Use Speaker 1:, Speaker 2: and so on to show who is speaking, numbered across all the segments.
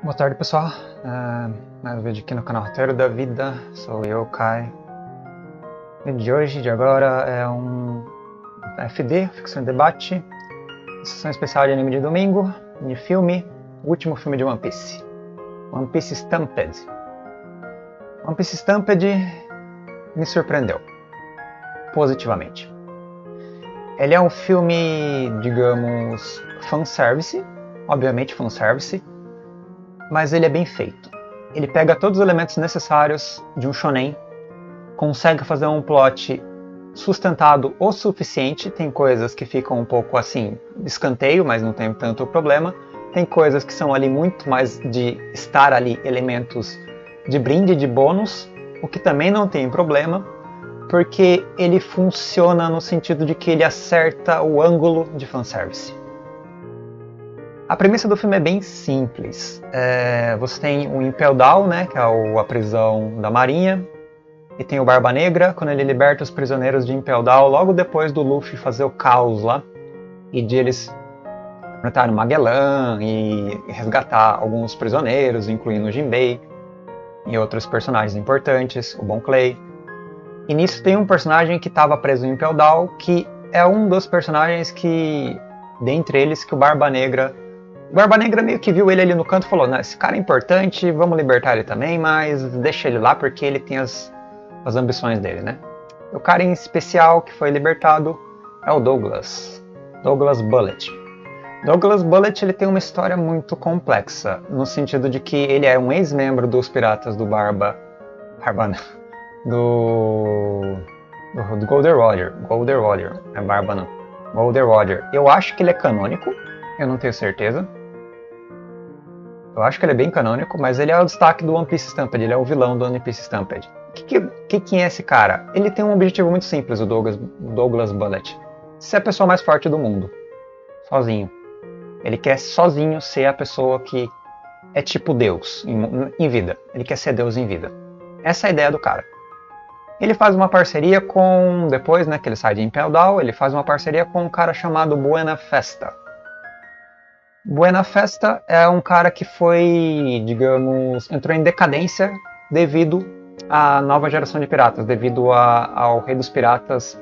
Speaker 1: Boa tarde, pessoal. Mais um vídeo aqui no canal Roteiro da Vida. Sou eu, Kai. O vídeo de hoje, de agora, é um FD, Ficção e Debate. Sessão especial de anime de domingo, de filme, o último filme de One Piece. One Piece Stamped. One Piece Stamped me surpreendeu, positivamente. Ele é um filme, digamos, fanservice, obviamente fanservice, mas ele é bem feito. Ele pega todos os elementos necessários de um shonen, consegue fazer um plot sustentado o suficiente. Tem coisas que ficam um pouco assim, de escanteio, mas não tem tanto problema. Tem coisas que são ali muito mais de estar ali elementos de brinde, de bônus, o que também não tem problema, porque ele funciona no sentido de que ele acerta o ângulo de fanservice. A premissa do filme é bem simples. Você tem o Impel Down, né, que é a prisão da Marinha, e tem o Barba Negra, quando ele liberta os prisioneiros de Impel Down, logo depois do Luffy fazer o caos lá, e de eles enfrentarem Magellan e resgatar alguns prisioneiros, incluindo o Jinbei e outros personagens importantes, o Bon Clay. E nisso tem um personagem que estava preso em Impel Down, que é um dos personagens que, dentre eles, que o Barba Negra meio que viu ele ali no canto e falou: esse cara é importante, vamos libertar ele também, mas deixa ele lá porque ele tem as ambições dele, né? O cara em especial que foi libertado é o Douglas Bullet. Douglas Bullet, ele tem uma história muito complexa, no sentido de que ele é um ex-membro dos piratas do do Golden Roger. É Barba não. Golden Roger. Eu acho que ele é canônico, eu não tenho certeza. Eu acho que ele é bem canônico, mas ele é o destaque do One Piece Stamped, ele é o vilão do One Piece Stamped. Quem é esse cara? Ele tem um objetivo muito simples, o Douglas Bullet. Ser a pessoa mais forte do mundo. Sozinho. Ele quer sozinho ser a pessoa que é tipo Deus em vida. Ele quer ser Deus em vida. Essa é a ideia do cara. Ele faz uma parceria com... Depois, né, que ele sai de Impel Down, ele faz uma parceria com um cara chamado Buena Festa. Buena Festa é um cara que foi, digamos, entrou em decadência devido à nova geração de piratas, devido ao Rei dos Piratas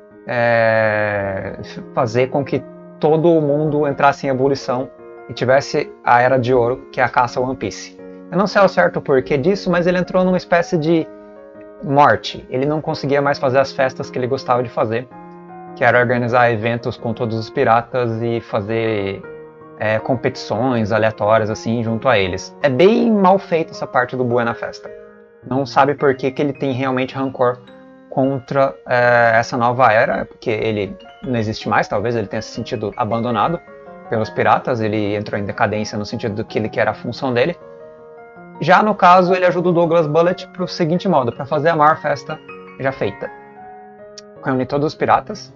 Speaker 1: fazer com que todo o mundo entrasse em ebulição e tivesse a Era de Ouro, que é a caça ao One Piece. Eu não sei ao certo o porquê disso, mas ele entrou numa espécie de morte. Ele não conseguia mais fazer as festas que ele gostava de fazer, que era organizar eventos com todos os piratas e fazer competições aleatórias assim junto a eles. É bem mal feita essa parte do Buena Festa. Não sabe por que ele tem realmente rancor contra essa nova era, porque ele não existe mais, talvez ele tenha se sentido abandonado pelos piratas, ele entrou em decadência no sentido do que ele quer a função dele. Já no caso, ele ajuda o Douglas Bullet para o seguinte modo, para fazer a maior festa já feita. Reunir todos os piratas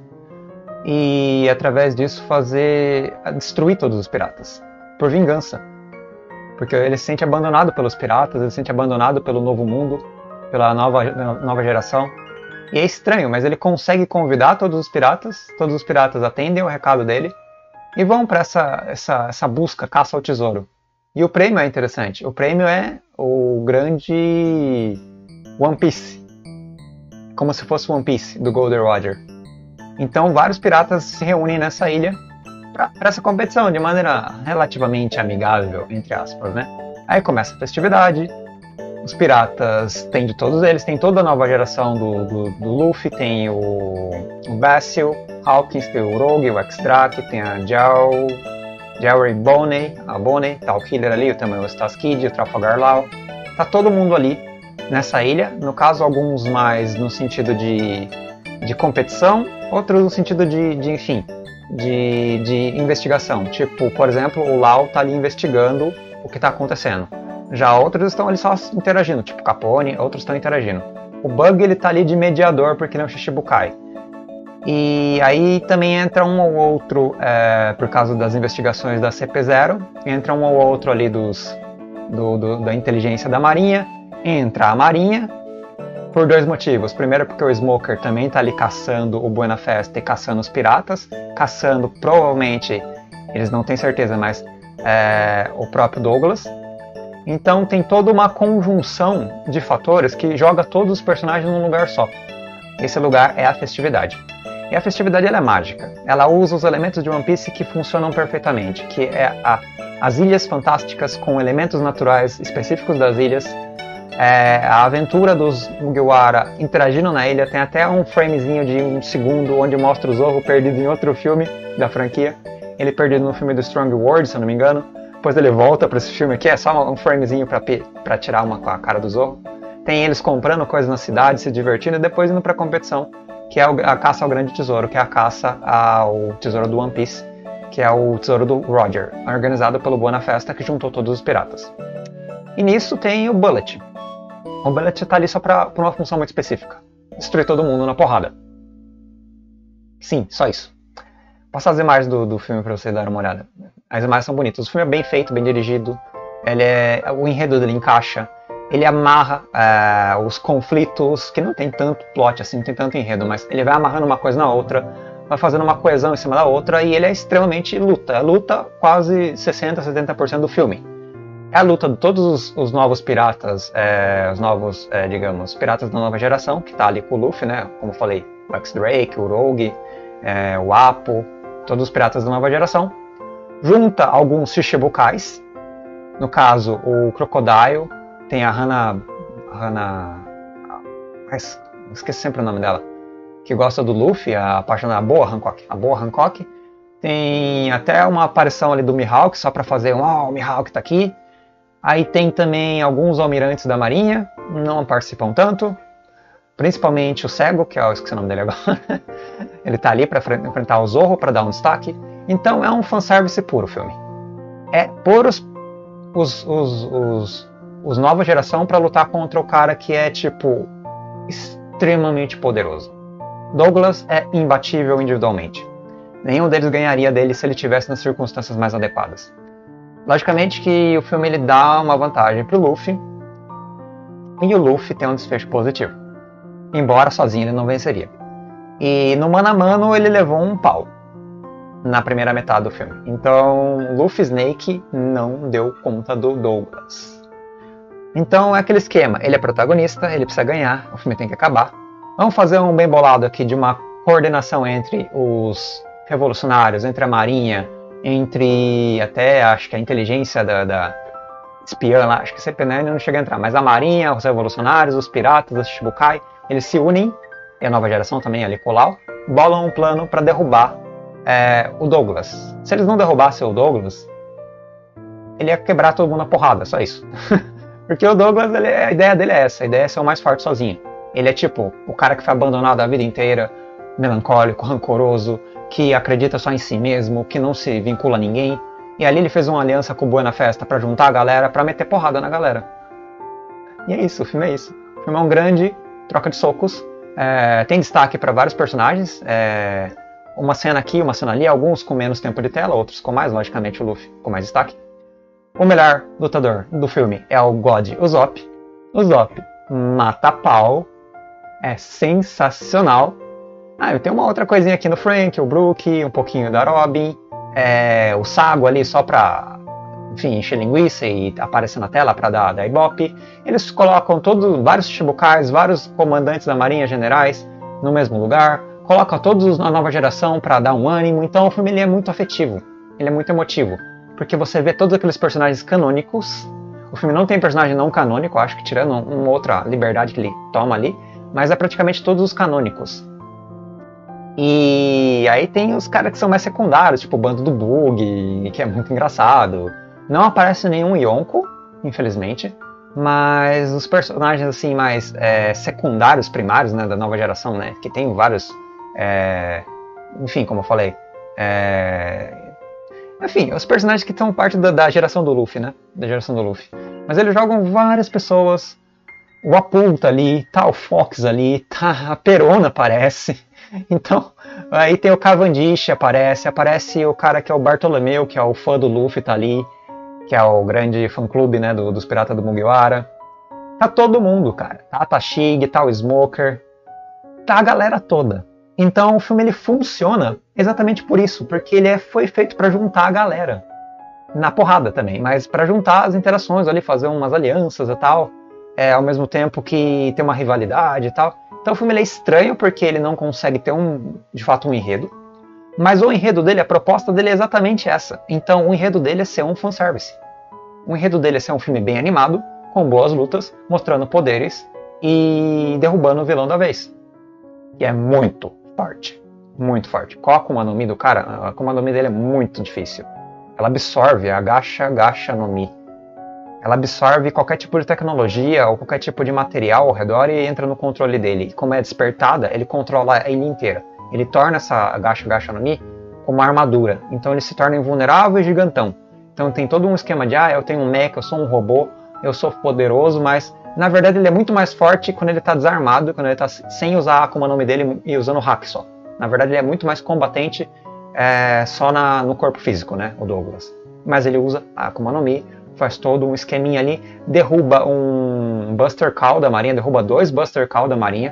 Speaker 1: e através disso destruir todos os piratas, por vingança. Porque ele se sente abandonado pelos piratas, ele se sente abandonado pelo novo mundo, pela nova geração. E é estranho, mas ele consegue convidar todos os piratas atendem o recado dele e vão para essa busca, caça ao tesouro. E o prêmio é interessante, o prêmio é o grande One Piece, como se fosse One Piece do Golden Roger. Então vários piratas se reúnem nessa ilha para essa competição de maneira relativamente amigável, entre aspas, né? Aí começa a festividade, os piratas tem de todos eles, tem toda a nova geração do Luffy, tem o Basil, Hawkins, tem o Rogue, o Extract, tem a Jerry Boney, a Boney, tá o Killer ali, também o Stas Kid, o Trafalgar Law, tá todo mundo ali nessa ilha, no caso alguns mais no sentido de competição, outros no sentido de investigação, tipo, por exemplo, o Law tá ali investigando o que tá acontecendo, já outros estão ali só interagindo, tipo Capone, outros estão interagindo. O Bug ele tá ali de mediador porque ele é um Shichibukai. E aí também entra um ou outro, por causa das investigações da CP0, entra um ou outro ali da inteligência da Marinha, entra a Marinha, por dois motivos. Primeiro porque o Smoker também está ali caçando o Buena Festa e caçando os piratas, caçando provavelmente, eles não têm certeza, mas o próprio Douglas. Então tem toda uma conjunção de fatores que joga todos os personagens num lugar só. Esse lugar é a festividade. E a festividade ela é mágica. Ela usa os elementos de One Piece que funcionam perfeitamente, que é as ilhas fantásticas com elementos naturais específicos das ilhas, a aventura dos Mugiwara interagindo na ilha. Tem até um framezinho de 1 segundo onde mostra o Zorro perdido em outro filme da franquia. Ele perdido no filme do Strong World, se eu não me engano. Depois ele volta para esse filme aqui, é só um framezinho para tirar uma com a cara do Zorro. Tem eles comprando coisas na cidade, se divertindo e depois indo para a competição, que é a caça ao grande tesouro, que é a caça ao tesouro do One Piece, que é o tesouro do Roger, organizado pelo Boa na Festa, que juntou todos os piratas. E nisso tem o Bullet. O Bullet tá ali só por uma função muito específica: destruir todo mundo na porrada. Sim, só isso. Passar as imagens do filme pra você dar uma olhada. As imagens são bonitas. O filme é bem feito, bem dirigido. O enredo dele encaixa. Ele amarra os conflitos, que não tem tanto plot assim, não tem tanto enredo, mas ele vai amarrando uma coisa na outra, vai fazendo uma coesão em cima da outra, e ele é extremamente luta. É luta quase 60%, 70% do filme. É a luta de todos os novos piratas, os novos, digamos, piratas da nova geração, que tá ali com o Luffy, né? Como eu falei, o X-Drake, o Rogue, o Apple, todos os piratas da nova geração. Junta alguns Shichibukais, no caso, o Crocodile, tem a Hana... esqueci sempre o nome dela. Que gosta do Luffy, a apaixonada Boa Hancock. A Boa Hancock. Tem até uma aparição ali do Mihawk, só pra fazer o Mihawk tá aqui. Aí tem também alguns almirantes da marinha, não participam tanto. Principalmente o Cego, que eu esqueci o nome dele agora. Ele tá ali pra enfrentar o Zorro, pra dar um destaque. Então é um fanservice puro o filme. É por os nova geração para lutar contra o cara que é, tipo, extremamente poderoso. Douglas é imbatível individualmente. Nenhum deles ganharia dele se ele tivesse nas circunstâncias mais adequadas. Logicamente que o filme ele dá uma vantagem pro Luffy, e o Luffy tem um desfecho positivo. Embora sozinho ele não venceria. E no mano a mano ele levou um pau na primeira metade do filme. Então Luffy Snake não deu conta do Douglas. Então é aquele esquema, ele é protagonista, ele precisa ganhar, o filme tem que acabar. Vamos fazer um bem bolado aqui de uma coordenação entre os revolucionários, entre a marinha, entre até acho que a inteligência da espiã lá, acho que CP9 não chega a entrar, mas a marinha, os revolucionários, os piratas, os Shichibukai, eles se unem, e a nova geração também ali, Colau, bolam um plano para derrubar o Douglas. Se eles não derrubassem o Douglas, ele ia quebrar todo mundo na porrada, só isso. Porque o Douglas, a ideia dele é essa, a ideia é ser o mais forte sozinho. Ele é tipo o cara que foi abandonado a vida inteira, melancólico, rancoroso, que acredita só em si mesmo, que não se vincula a ninguém. E ali ele fez uma aliança com o Boa na Festa pra juntar a galera, pra meter porrada na galera. E é isso, o filme é isso. O filme é um grande troca de socos. Tem destaque para vários personagens. Uma cena aqui, uma cena ali, alguns com menos tempo de tela, outros com mais, logicamente o Luffy com mais destaque. O melhor lutador do filme é o God Usopp. Usopp mata pau. É sensacional. Eu tenho uma outra coisinha aqui no Frank, o Brook, um pouquinho da Robin. O Sago ali só pra, enfim, encher linguiça e aparecer na tela pra dar ibope. Eles colocam vários Shichibukais, vários comandantes da marinha, generais, no mesmo lugar. Colocam todos na nova geração pra dar um ânimo. Então o filme ele é muito afetivo, ele é muito emotivo. Porque você vê todos aqueles personagens canônicos. O filme não tem personagem não canônico, acho que tirando uma outra liberdade que ele toma ali. Mas é praticamente todos os canônicos. E aí tem os caras que são mais secundários, tipo o bando do Bug, que é muito engraçado. Não aparece nenhum Yonko, infelizmente. Mas os personagens assim mais secundários, primários, né, da nova geração, né, que tem vários... enfim, como eu falei... Enfim, os personagens que são parte da geração do Luffy, né? Da geração do Luffy. Mas eles jogam várias pessoas. O Apu tá ali, tá o Fox ali, tá a Perona aparece. Então, aí tem o Cavendish aparece o cara que é o Bartolomeu, que é o fã do Luffy, tá ali. Que é o grande fã-clube, né, dos Piratas do Mugiwara. Tá todo mundo, cara. Tá a Tashig, tá o Smoker. Tá a galera toda. Então o filme ele funciona exatamente por isso, porque ele foi feito para juntar a galera. na porrada também, mas para juntar as interações ali, fazer umas alianças e tal, ao mesmo tempo que tem uma rivalidade e tal. Então o filme ele é estranho porque ele não consegue ter de fato um enredo, mas o enredo dele, a proposta dele é exatamente essa. Então o enredo dele é ser um fanservice. O enredo dele é ser um filme bem animado, com boas lutas, mostrando poderes e derrubando o vilão da vez. E é muito forte. Muito forte. Qual a Akuma no Mi do cara? A Akuma no Mi dele é muito difícil. Ela absorve a Gacha no Mi. Ela absorve qualquer tipo de tecnologia ou qualquer tipo de material ao redor e entra no controle dele. E como é despertada, ele controla a ilha inteira. Ele torna essa Gacha no Mi como uma armadura. Então ele se torna invulnerável e gigantão. Então tem todo um esquema de, eu tenho um mecha, eu sou um robô, eu sou poderoso, mas na verdade ele é muito mais forte quando ele está desarmado, quando ele está sem usar a Akuma no Mi dele e usando o hack só. Na verdade ele é muito mais combatente só no corpo físico, né, o Douglas. Mas ele usa a Akuma no Mi, faz todo um esqueminha ali, derruba um Buster Call da Marinha, derruba 2 Buster Call da Marinha,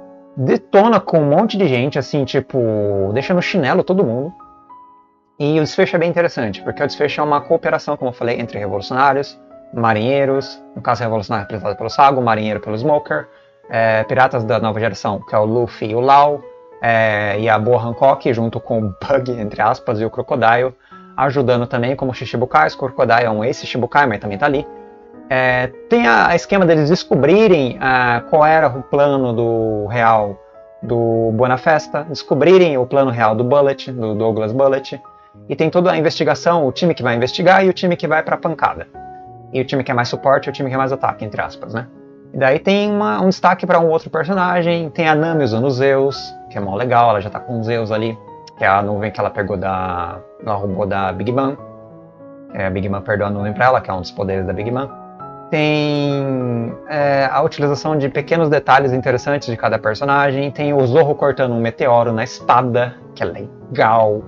Speaker 1: detona com um monte de gente, assim, tipo, deixa no chinelo todo mundo. E o desfecho é bem interessante, porque o desfecho é uma cooperação, como eu falei, entre revolucionários, marinheiros, no caso revolucionário representado pelo Sago, marinheiro pelo Smoker, piratas da nova geração, que é o Luffy e o Lau, e a Boa Hancock, junto com o Bug, entre aspas, e o Crocodile, ajudando também como Shichibukai. O Crocodile é um ex-Shichibukai, mas também tá ali. Tem a esquema deles descobrirem qual era o plano real do Buenafesta, descobrirem o plano real do Bullet, do Douglas Bullet, e tem toda a investigação, o time que vai investigar e o time que vai pra pancada. E o time que é mais suporte e o time que é mais ataque, entre aspas, né? E daí tem um destaque para um outro personagem, tem a Nami usando o Zeus, que é mó legal, ela já tá com o Zeus ali, que é a nuvem que ela pegou ela roubou da Big Mom. A Big Mom perdeu a nuvem pra ela, que é um dos poderes da Big Mom. Tem a utilização de pequenos detalhes interessantes de cada personagem. Tem o Zorro cortando um meteoro na espada, que é legal.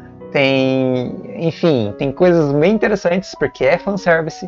Speaker 1: Enfim, tem coisas bem interessantes, porque é fanservice.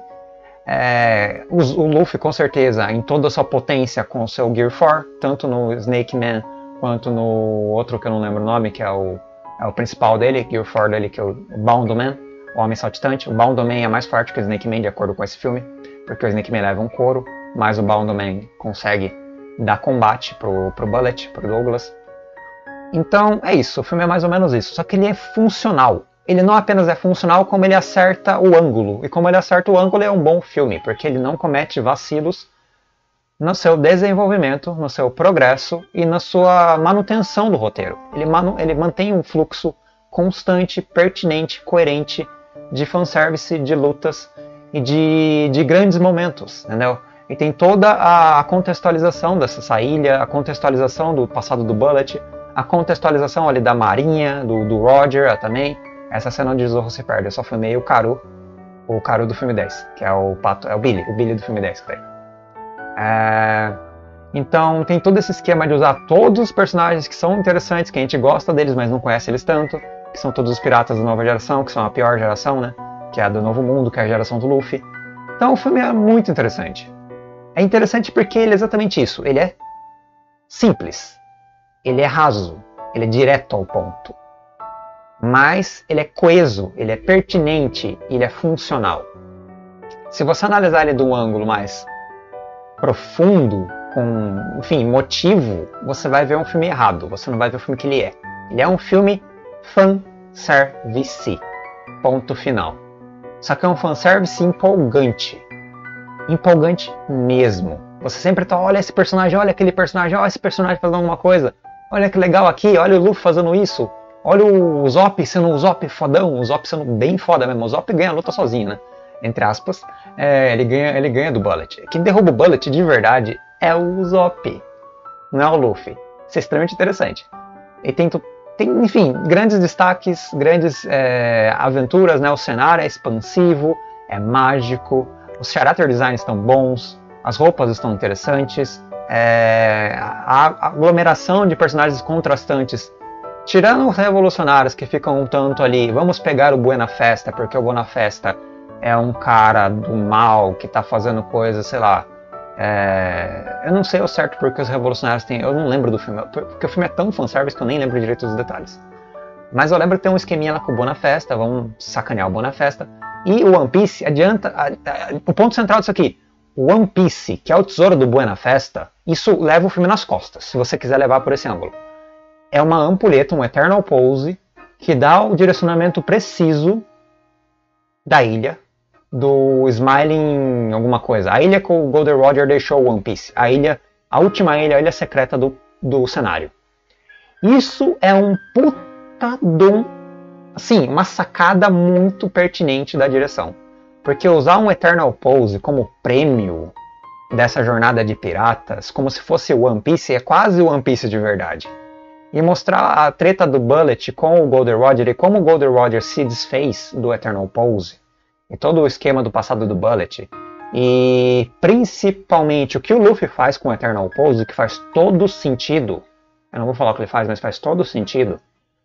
Speaker 1: O Luffy, com certeza, em toda a sua potência com o seu Gear 4, tanto no Snake Man, quanto no outro que eu não lembro o nome, que é o principal dele, Gear 4 dele, que é o Bound Man, o Homem Saltitante. O Bound Man é mais forte que o Snake Man, de acordo com esse filme, porque o Snake Man leva um couro, mas o Bound Man consegue dar combate pro Bullet, pro Douglas. Então é isso, o filme é mais ou menos isso, só que ele é funcional. Ele não apenas é funcional, como ele acerta o ângulo. E como ele acerta o ângulo, é um bom filme, porque ele não comete vacilos no seu desenvolvimento, no seu progresso e na sua manutenção do roteiro. Ele mantém um fluxo constante, pertinente, coerente de fanservice, de lutas e de grandes momentos, entendeu? E tem toda a contextualização dessa ilha, a contextualização do passado do Bullet, a contextualização ali da Marinha, do Roger também. Essa cena onde o Zorro se perde, eu só filmei o Karu do filme 10, que é o Billy do filme 10 que tá aí. Então tem todo esse esquema de usar todos os personagens que são interessantes, que a gente gosta deles, mas não conhece eles tanto, que são todos os piratas da nova geração, que são a pior geração, né? Que é a do Novo Mundo, que é a geração do Luffy. Então o filme é muito interessante. É interessante porque ele é exatamente isso, ele é simples, ele é raso, ele é direto ao ponto. Mas ele é coeso, ele é pertinente, ele é funcional. Se você analisar ele de um ângulo mais profundo, com, enfim, motivo, você vai ver um filme errado, você não vai ver o filme que ele é. Ele é um filme fanservice, ponto final. Só que é um fanservice empolgante. Empolgante mesmo. Você sempre tá, olha esse personagem, olha aquele personagem, olha esse personagem fazendo alguma coisa. Olha que legal aqui, olha o Luffy fazendo isso. Olha o Zop sendo um Zop fodão, o Zop sendo bem foda mesmo. O Zop ganha a luta sozinho, né? Entre aspas. Ele ganha do Bullet. Quem derruba o Bullet de verdade é o Zop, não é o Luffy. Isso é extremamente interessante. E tem enfim, grandes destaques, grandes aventuras, né? O cenário é expansivo, é mágico, os character designs estão bons, as roupas estão interessantes, a aglomeração de personagens contrastantes. Tirando os revolucionários que ficam um tanto ali, vamos pegar o Buenafesta, porque o Buenafesta é um cara do mal que tá fazendo coisas, sei lá. Eu não sei o certo porque os revolucionários têm. Eu não lembro do filme, porque o filme é tão fanservice que eu nem lembro direito dos detalhes. Mas eu lembro que tem um esqueminha lá com o Buenafesta, vamos sacanear o Buenafesta. E o One Piece adianta... o ponto central disso aqui, o One Piece, que é o tesouro do Buena Festa, isso leva o filme nas costas, se você quiser levar por esse ângulo. É uma ampulheta, um Eternal Pose, que dá o direcionamento preciso da ilha, do Smiling alguma coisa. A ilha que o Goldie Roger deixou o One Piece. A última ilha, a ilha secreta do cenário. Isso é um puta assim, uma sacada muito pertinente da direção. Porque usar um Eternal Pose como prêmio dessa jornada de piratas, como se fosse o One Piece, é quase o One Piece de verdade. E mostrar a treta do Bullet com o Goldie Roger e como o Goldie Roger se desfez do Eternal Pose, e todo o esquema do passado do Bullet, e principalmente o que o Luffy faz com o Eternal Pose, que faz todo sentido. Eu não vou falar o que ele faz, mas faz todo sentido.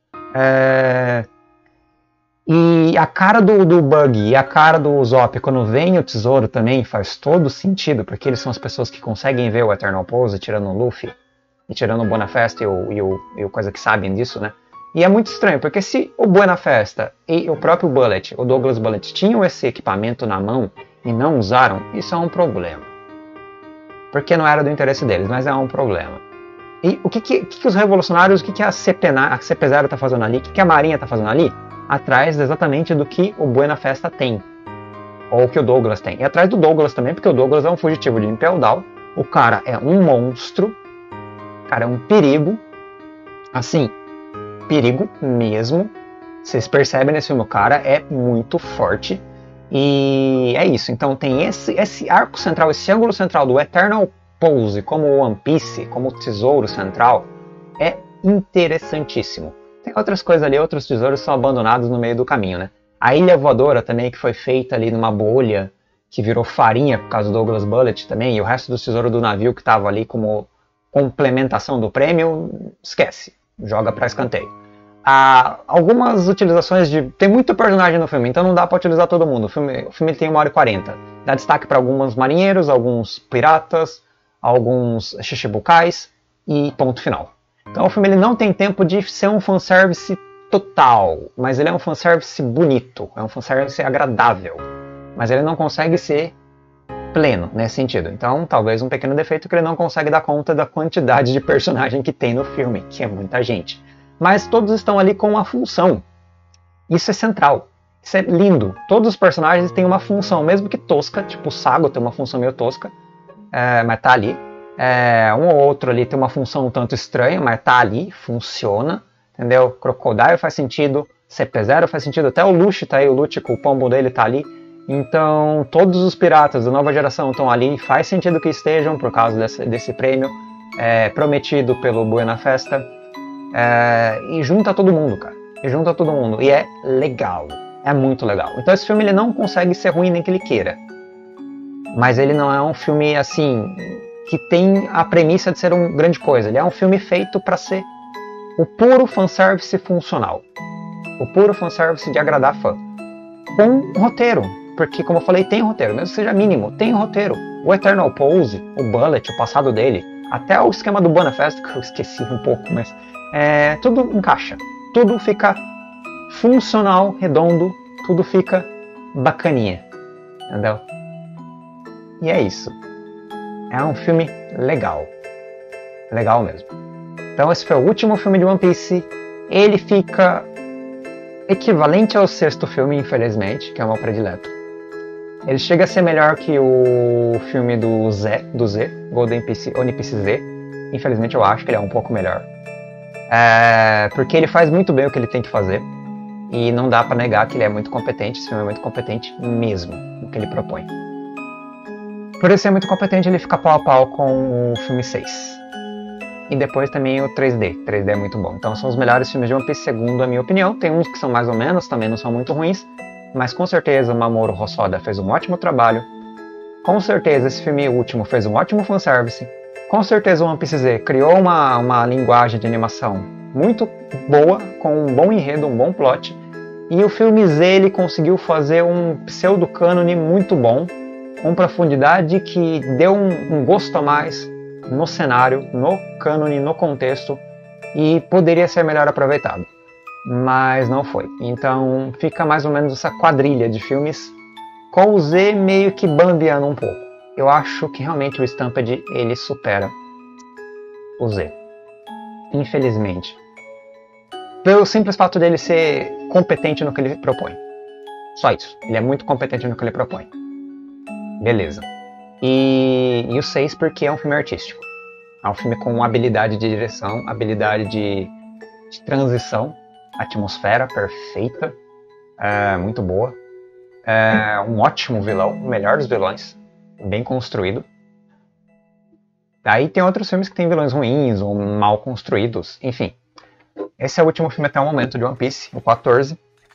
Speaker 1: E a cara do Buggy e a cara do Usopp quando vem o tesouro também faz todo sentido, porque eles são as pessoas que conseguem ver o Eternal Pose, tirando o Luffy e tirando o Buena Festa e o coisa que sabem disso, né? E é muito estranho, porque se o Buena Festa e o próprio Bullet, o Douglas Bullet, tinham esse equipamento na mão e não usaram, isso é um problema. Porque não era do interesse deles, mas é um problema. E o que os revolucionários, o que a CP0 está fazendo ali, o que a Marinha está fazendo ali? Atrás exatamente do que o Buena Festa tem. Ou que o Douglas tem. E atrás do Douglas também, porque o Douglas é um fugitivo de Impel Down. O cara é um monstro. O cara é um perigo. Assim, perigo mesmo. Vocês percebem nesse filme, o cara é muito forte. E é isso. Então tem esse arco central, esse ângulo central do Eternal Pose como One Piece, como tesouro central, é interessantíssimo. Tem outras coisas ali, outros tesouros são abandonados no meio do caminho, né? A ilha voadora também, que foi feita ali numa bolha, que virou farinha por causa do Douglas Bullet também, e o resto do tesouro do navio que estava ali como complementação do prêmio, esquece, joga para escanteio. Algumas utilizações tem muito personagem no filme, então não dá para utilizar todo mundo. O filme tem 1h40. Dá destaque para alguns marinheiros, alguns piratas, alguns Shichibukais e ponto final. Então o filme ele não tem tempo de ser um fanservice total, mas ele é um fanservice bonito, é um fanservice agradável, mas ele não consegue ser pleno nesse sentido. Então talvez um pequeno defeito que ele não consegue dar conta da quantidade de personagem que tem no filme, que é muita gente. Mas todos estão ali com uma função. Isso é central. Isso é lindo. Todos os personagens têm uma função, mesmo que tosca, tipo o Sago tem uma função meio tosca, mas tá ali. Um ou outro ali tem uma função um tanto estranha, mas tá ali, funciona, entendeu? Crocodile faz sentido, CP0 faz sentido, até o Luffy tá aí, o Luffy com o pombo dele tá ali. Então todos os piratas da nova geração estão ali, faz sentido que estejam por causa desse prêmio prometido pelo Buena Festa. E junta todo mundo, cara. E é legal. É muito legal. Então esse filme ele não consegue ser ruim nem que ele queira. Mas ele não é um filme assim que tem a premissa de ser uma grande coisa. Ele é um filme feito para ser o puro fanservice funcional. O puro fanservice de agradar fã. Com roteiro. Porque, como eu falei, tem roteiro. Mesmo que seja mínimo, tem roteiro. O Eternal Pose, o Bullet, o passado dele, até o esquema do Buena Festa, que eu esqueci um pouco, mas tudo encaixa. Tudo fica funcional, redondo, tudo fica bacaninha. Entendeu? E é isso. É um filme legal. Legal mesmo. Então esse foi o último filme de One Piece. Ele fica equivalente ao sexto filme, infelizmente, que é o meu predileto. Ele chega a ser melhor que o filme do Z, Golden Piece, One Piece Z. Infelizmente eu acho que ele é um pouco melhor. Porque ele faz muito bem o que ele tem que fazer. E não dá pra negar que ele é muito competente. Esse filme é muito competente mesmo no que ele propõe. Por ele ser muito competente, ele fica pau a pau com o filme 6. E depois também o 3D. 3D é muito bom. Então são os melhores filmes de One Piece, segundo a minha opinião. Tem uns que são mais ou menos, também não são muito ruins. Mas com certeza o Mamoru Hosoda fez um ótimo trabalho. Com certeza esse filme último fez um ótimo fanservice. Com certeza o One Piece Z criou uma linguagem de animação muito boa, com um bom enredo, um bom plot. E o filme Z ele conseguiu fazer um pseudo-cânone muito bom, com profundidade que deu um gosto a mais no cenário, no cânone, no contexto, e poderia ser melhor aproveitado. mas não foi. Então fica mais ou menos essa quadrilha de filmes com o Z meio que bambeando um pouco. Eu acho que realmente o Stampede ele supera o Z, infelizmente. Pelo simples fato dele ser competente no que ele propõe. Só isso. Ele é muito competente no que ele propõe. Beleza. E o 6 porque é um filme artístico. É um filme com habilidade de direção, habilidade de transição, atmosfera perfeita, muito boa. Um ótimo vilão, o melhor dos vilões, bem construído. Aí tem outros filmes que tem vilões ruins ou mal construídos, enfim. Esse é o último filme até o momento de One Piece, o 14.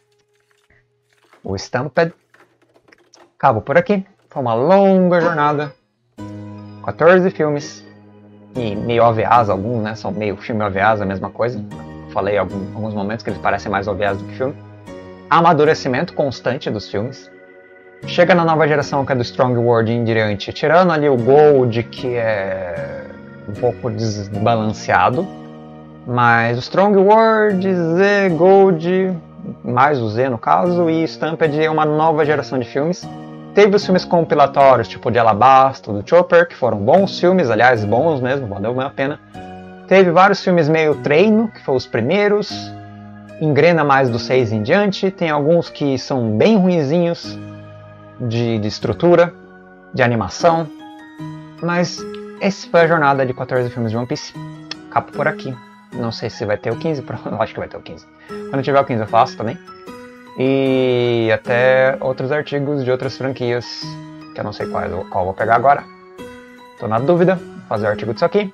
Speaker 1: O Stampede. Acabo por aqui. Foi uma longa jornada. 14 filmes. E meio OVAs alguns, né? São meio filme OVAs, a mesma coisa. Falei em alguns momentos que eles parecem mais OVAs do que filme. Amadurecimento constante dos filmes. Chega na nova geração que é do Strong World em diante, tirando ali o Gold, que é um pouco desbalanceado. Mas o Strong World, Z, Gold, mais o Z no caso, e Stampede é uma nova geração de filmes. Teve os filmes compilatórios, tipo de Alabasta, do Chopper, que foram bons filmes, aliás, bons mesmo, valeu a pena. Teve vários filmes meio treino, que foram os primeiros. Engrena mais do 6 em diante. Tem alguns que são bem ruinzinhos de estrutura, de animação. Mas essa foi a jornada de 14 filmes de One Piece. Capo por aqui. Não sei se vai ter o 15, eu acho que vai ter o 15. Quando tiver o 15 eu faço também. E até outros artigos de outras franquias, que eu não sei qual eu vou pegar agora. Tô na dúvida, vou fazer o artigo disso aqui.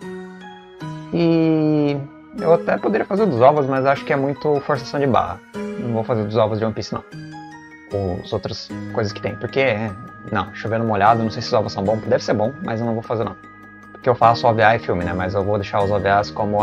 Speaker 1: E eu até poderia fazer dos ovos, mas acho que é muito forçação de barra. Não vou fazer dos ovos de One Piece não. Ou as outras coisas que tem, porque, não, chovendo molhado, não sei se os ovos são bons, deve ser bom, mas eu não vou fazer não. Porque eu faço OVA e filme, né, mas eu vou deixar os OVAs como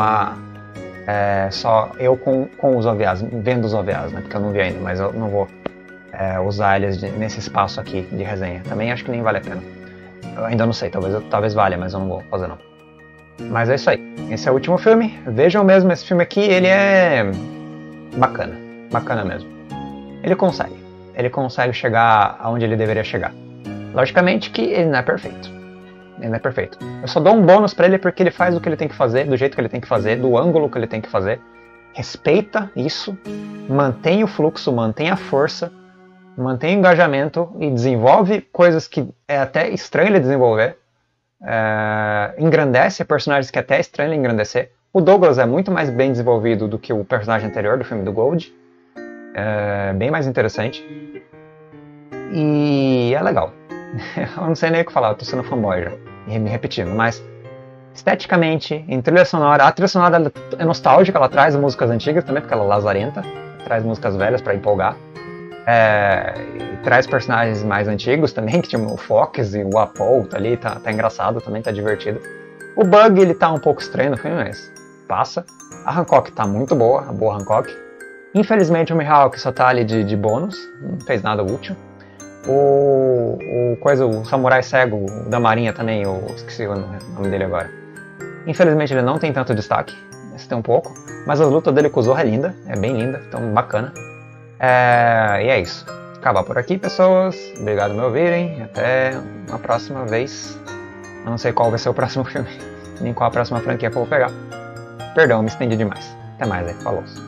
Speaker 1: só eu com os OVAs, vendo os OVAs, né? Porque eu não vi ainda, mas eu não vou usar eles nesse espaço aqui de resenha. Também acho que nem vale a pena. Eu ainda não sei, talvez valha, mas eu não vou fazer não. Mas é isso aí. Esse é o último filme. Vejam mesmo, esse filme aqui, ele é bacana. Bacana mesmo. Ele consegue chegar aonde ele deveria chegar. Logicamente que ele não é perfeito. Ele não é perfeito. Eu só dou um bônus pra ele porque ele faz o que ele tem que fazer, do jeito que ele tem que fazer, do ângulo que ele tem que fazer. Respeita isso, mantém o fluxo, mantém a força, mantém o engajamento e desenvolve coisas que é até estranho ele desenvolver. Engrandece personagens que é até estranho ele engrandecer. O Douglas é muito mais bem desenvolvido do que o personagem anterior do filme do Gold. Bem mais interessante. E é legal. Eu não sei nem o que falar, eu tô sendo fanboy já, me repetindo, mas esteticamente, em trilha sonora, a trilha sonora é nostálgica, ela traz músicas antigas também, porque ela é lazarenta, traz músicas velhas pra empolgar, e traz personagens mais antigos também, que tinha o Fox e o Apple, tá ali, tá engraçado também, tá divertido. O Bug, ele tá um pouco estranho no filme, mas passa. A Hancock tá muito boa, a boa Hancock. Infelizmente o Mihawk só tá ali de bônus, não fez nada útil. O Samurai Cego da Marinha também, eu esqueci o nome dele agora. Infelizmente ele não tem tanto destaque, esse tem um pouco, mas a luta dele com o Zorro é linda, é bem linda, então bacana. E é isso. Acabar por aqui, pessoas. Obrigado por me ouvirem. Até uma próxima vez. Eu não sei qual vai ser o próximo filme, nem qual a próxima franquia que eu vou pegar. Perdão, me estendi demais. Até mais aí, falou.